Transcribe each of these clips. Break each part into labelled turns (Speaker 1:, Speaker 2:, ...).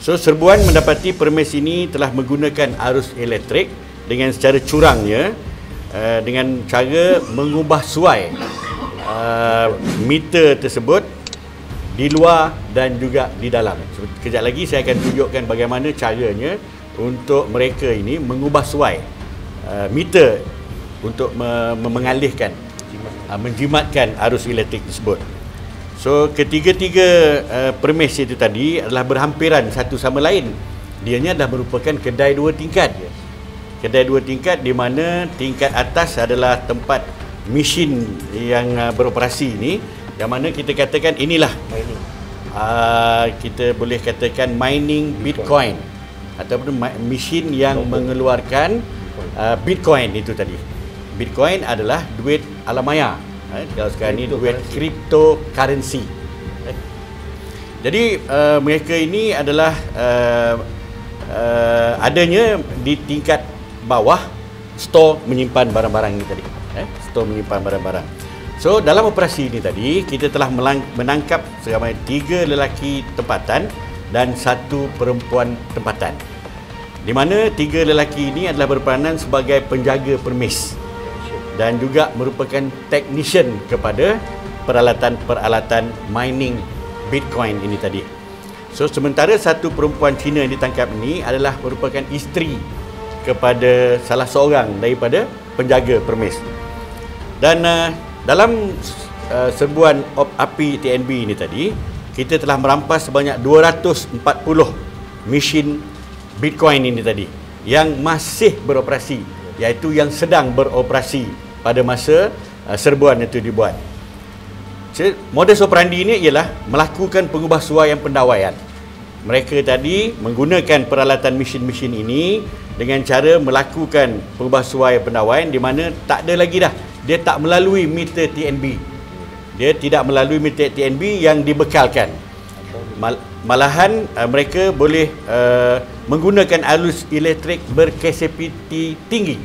Speaker 1: So serbuan mendapati premis ini telah menggunakan arus elektrik dengan secara curangnya dengan cara mengubah suai meter tersebut di luar dan juga di dalam. Kejap lagi saya akan tunjukkan bagaimana caranya untuk mereka ini mengubah suai meter untuk mengalihkan, menjimatkan arus elektrik tersebut. So ketiga-tiga premis itu tadi adalah berhampiran satu sama lain. Dianya dah merupakan kedai dua tingkat. Kedai dua tingkat di mana tingkat atas adalah tempat mesin yang beroperasi ini, yang mana kita katakan inilah kita boleh katakan mining Bitcoin ataupun mesin yang mengeluarkan Bitcoin itu tadi. Bitcoin adalah duit alamaya. Kalau sekarang ni duit cryptocurrency. Jadi mereka ini adalah adanya di tingkat bawah store menyimpan barang-barang ini tadi. Store menyimpan barang-barang. So dalam operasi ini tadi kita telah menangkap seramai 3 lelaki tempatan dan 1 perempuan tempatan. Di mana 3 lelaki ini adalah berperanan sebagai penjaga permis dan juga merupakan technician kepada peralatan-peralatan mining Bitcoin ini tadi. So sementara 1 perempuan Cina yang ditangkap ini adalah merupakan isteri kepada salah seorang daripada penjaga permis. Dan dalam serbuan api TNB ini tadi, kita telah merampas sebanyak 240 mesin Bitcoin ini tadi yang masih beroperasi, iaitu yang sedang beroperasi pada masa serbuan itu dibuat. Modus operandi ini ialah melakukan pengubah suai yang pendawaian. Mereka tadi menggunakan peralatan mesin-mesin ini dengan cara melakukan pengubah suai pendawaian di mana tak ada lagi dah, dia tak melalui meter TNB. Dia tidak melalui meter TNB yang dibekalkan. Malahan mereka boleh menggunakan arus elektrik berkapasiti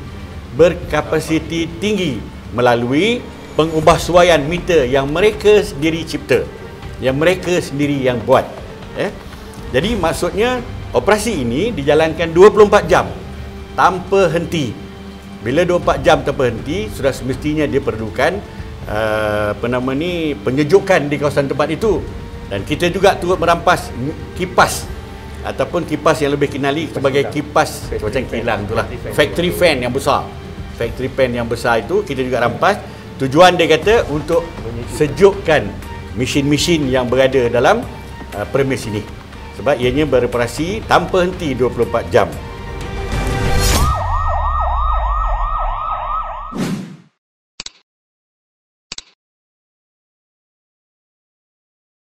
Speaker 1: tinggi melalui pengubahsuaian meter yang mereka sendiri cipta, yang mereka sendiri yang buat. Jadi maksudnya operasi ini dijalankan 24 jam tanpa henti. Bila 24 jam tanpa henti, sudah semestinya dia perlukan penyejukan di kawasan tempat itu. Dan kita juga turut merampas kipas ataupun kipas yang lebih kenali sebagai kipas macam kilang itulah, factory fan yang besar. Factory fan yang besar itu kita juga rampas. Tujuan dia kata untuk sejukkan mesin-mesin yang berada dalam premis ini, sebab ianya beroperasi tanpa henti 24 jam.